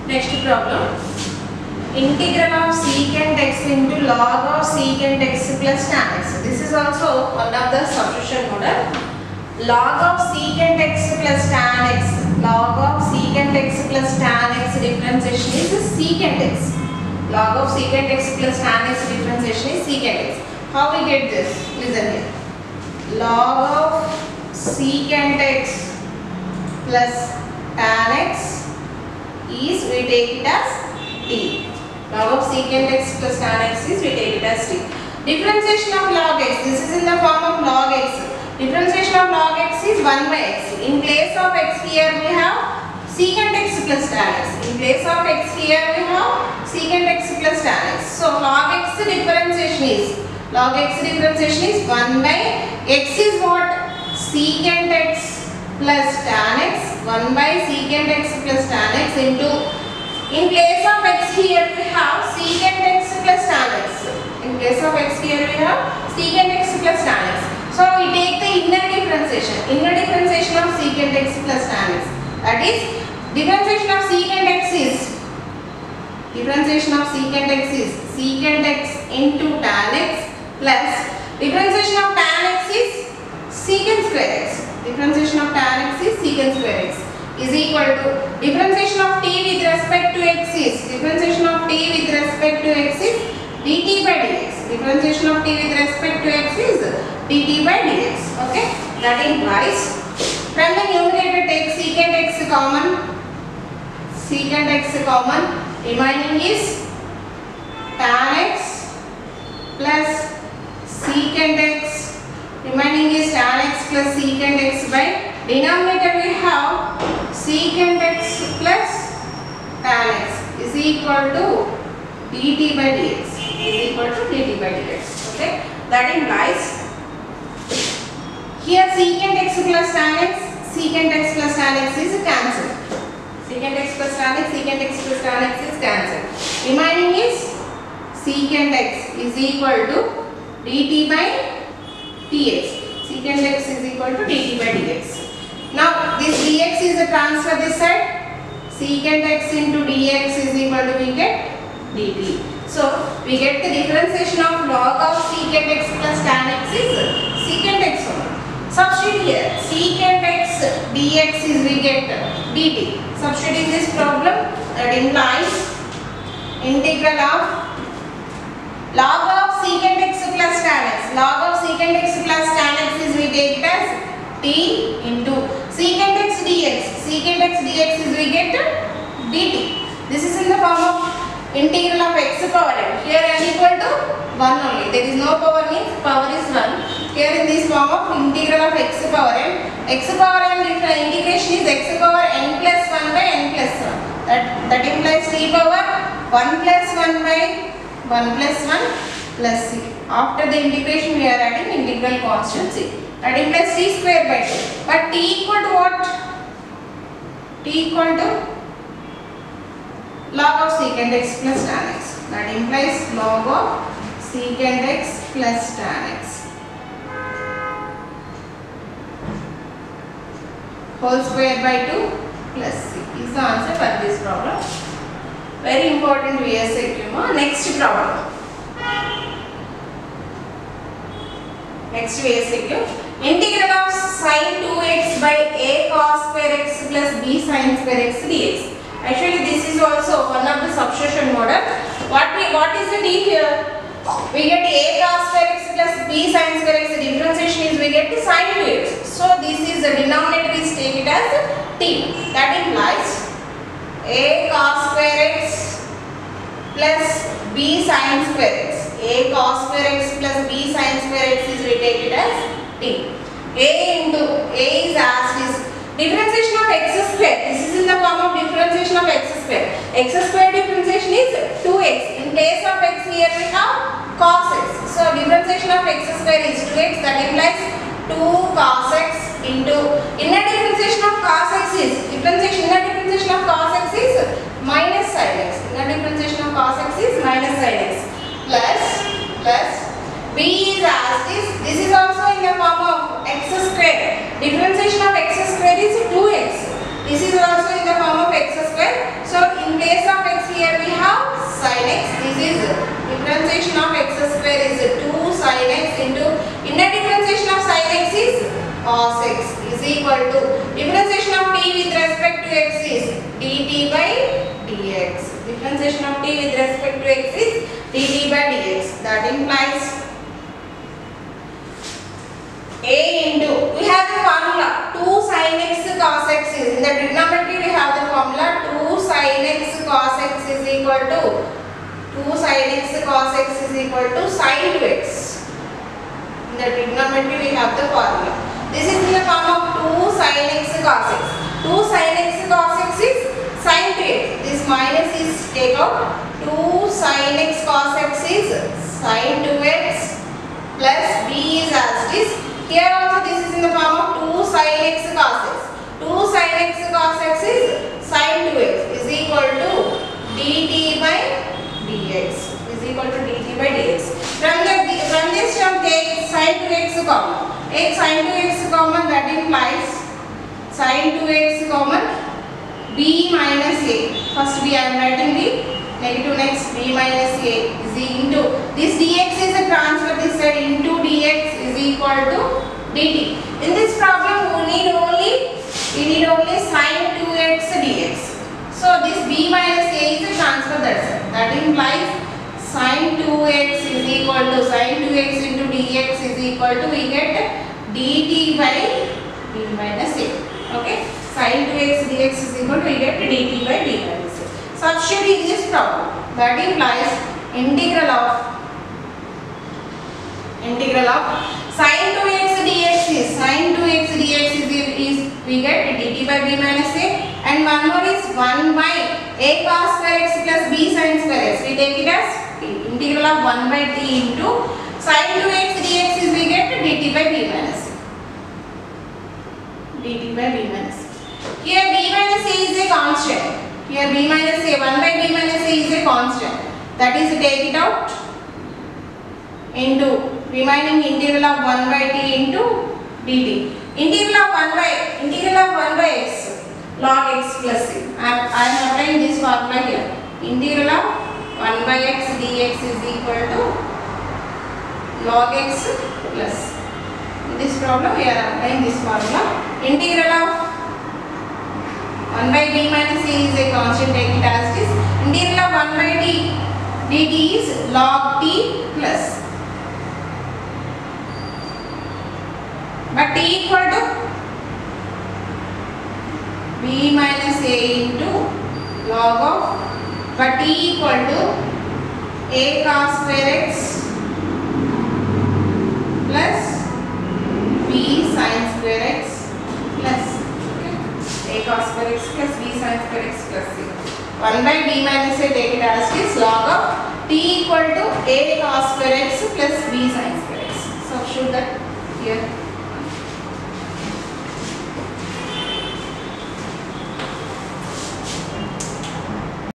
Next problem. Integral of secant x into log of secant x plus tan x. This is also one of the substitution model. Log of secant x plus tan x. Log of secant x plus tan x differentiation is secant x. Log of secant x plus tan x differentiation is secant x. How we get this? Listen here. Log of secant x plus tan x is, we take it as t. Log of secant x plus tan x is, we take it as t. Differentiation of log x. This is in the form of log x. Differentiation of log x is 1 by x. In place of x here we have secant x plus tan x. In place of x here we have secant x plus tan x. So log x differentiation is 1 by x is what? Secant x plus tan x. 1 by secant x plus tan x into, in place of x here we have secant x plus tan x. In place of x here we have secant x plus tan x. So we take the inner differentiation. Inner differentiation of secant x plus tan x. That is, differentiation of secant x is secant x into tan x plus differentiation of tan x is secant square x. Differentiation of tan x is secant square x is equal to differentiation of t with respect to x is dt by dx. Differentiation of t with respect to x is dt by dx. Okay, that implies from the numerator take secant x common, remaining is tan x plus secant x, remaining is tan x plus secant x by denominator we have secant x plus tan x is equal to dt by dx. Okay, that implies here secant x plus tan x is cancelled. Secant x plus tan x is cancelled. Remaining is secant x is equal to dt by dx. Secant x is equal to dt by dx. Now this dx is a transfer this side. Secant x into dx is equal to, we get dt. So we get the differentiation of log of secant x plus tan x is secant x only. Substitute here secant x dx is, we get dt. Substituting this problem, that implies integral of log of secant x plus tan x. Log of secant x plus tan x is, we take it as t into secant x dx. Secant x dx is, we get dt. This is in the form of integral of x power n. Here n equal to 1 only. There is no power, means power is 1. Here in this form of integral of x power n. X power n integration is x power n plus 1 by n plus 1. That implies t power 1 plus 1 by 1 plus 1 plus c. After the integration we are adding integral constant c. That implies t square by 2. But t equal to what? T equal to log of secant x plus tan x. That implies log of secant x plus tan x whole square by 2 plus c is the answer for this problem. Very important VSQ. Next problem. Next VSQ. Integral of sin 2x by a cos square x plus b sin square x dx. Actually, this is also one of the substitution model. What is the t here? We get a cos square x plus b sin square x. The differentiation is, we get the sin 2x. So this is the denominator is taken as t. That implies a cos square x plus b sin square x. A cos square x plus b sin square x is, we take it as t. A is asked is differentiation of x square. This is in the form of differentiation of x square. X square differentiation is 2x. In place of x here we have cos x. So differentiation of x square is 2x. That implies 2 cos x into inner differentiation of cos x is inner differentiation of cos x is minus sin x. Inner differentiation of cos x is minus sin x plus b is asked is, this is also in the form of x square. Differentiation of x square is 2x. This is also in the form of x square. So in place equal to differentiation of t with respect to x is dt by dx. Differentiation of t with respect to x is dt by dx. That implies a into, we have the formula 2 sin x cos x is, in the trigonometry we have the formula 2 sin x cos x is equal to 2 sin x cos x is equal to sin 2x. In the trigonometry we have the formula. This is in the form of 2 sin x cos x. 2 sin x cos x is sin 2x. This minus is take out. 2 sin x cos x is sin 2x plus b is as it is. Here also this is in the form of 2 sin x cos x. 2 sin x cos x is sin 2x is equal to dt by dx. Is equal to dt by dx. From this term take sin 2x common. Take sin 2x common, that implies sin 2x common b minus a. First we are writing the negative next b minus a is into this dx is a transfer this side into dx is equal to dt. In this problem we need only sin 2x dx. So this b minus a is a transfer that side. That implies sin 2x is equal to sin 2x into dx is equal to, we get dt by b minus a. Okay, sin 2x dx is equal to, we get dt by b minus a. Substitute in this problem. That implies integral of sin 2x dx is we get dt by b minus a, and one more is 1 by a cos square x plus b sin square x. We take it as integral of 1 by t into sin 2x dx is we get dt by b minus a. dt by b minus a. Here b minus a is a constant. Here b minus a, 1 by b minus a is a constant. That is, take it out into remaining integral of 1 by t into dt. Integral of 1 by x log x plus c. I am applying this formula here. Integral of 1 by x dx is equal to log x plus. In this problem we are applying this formula. Integral of 1 by b minus a is a constant, take it as it is. Integral of 1 by t dt is log t plus. But t equal to b minus a into log of, but t equal to a cos square x plus b sin square x plus, okay, a cos square x plus b sin square x plus c. 1 by b minus a, take it as it is, log of t equal to a cos square x plus b sin square x. Substitute that here.